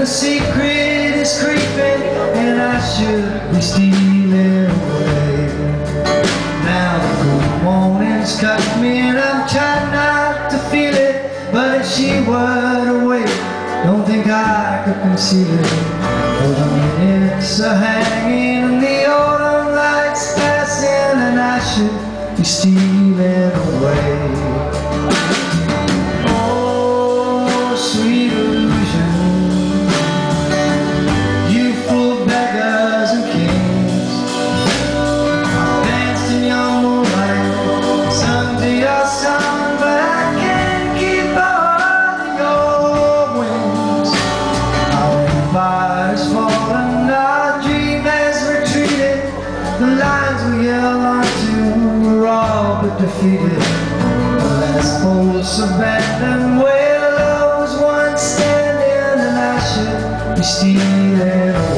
the secret is creeping, and I should be stealing away. Now the cool mornings cut me, and I'm trying not to feel it, but if she were awake, don't think I could conceal it. For the minutes are hanging and the autumn lights passing, and I should be stealing away. Oh, sweet illusion, you full of beggars and kings, danced in your moonlight, sung to your song, but I can't keep all your wings. Our fire's fallen, our dream has retreated, the lines we held onto were all but defeated. The last post abandoned where love was once standing, and I should be stealing away.